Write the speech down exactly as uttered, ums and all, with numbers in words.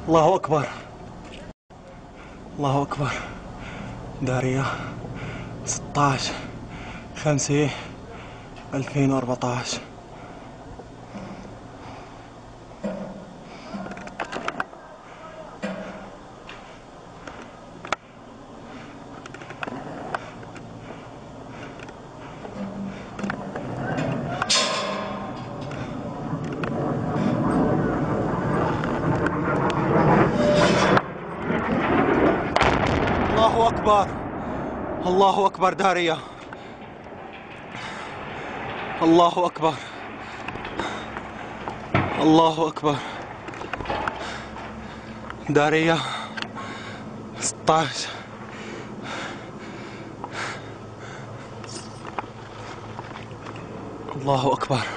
الله أكبر، الله أكبر. دارية ستة عشر خمسة ألفين وأربعة عشر. الله أكبر، الله أكبر. دارية، الله أكبر، الله أكبر. دارية ستة عشر. الله أكبر.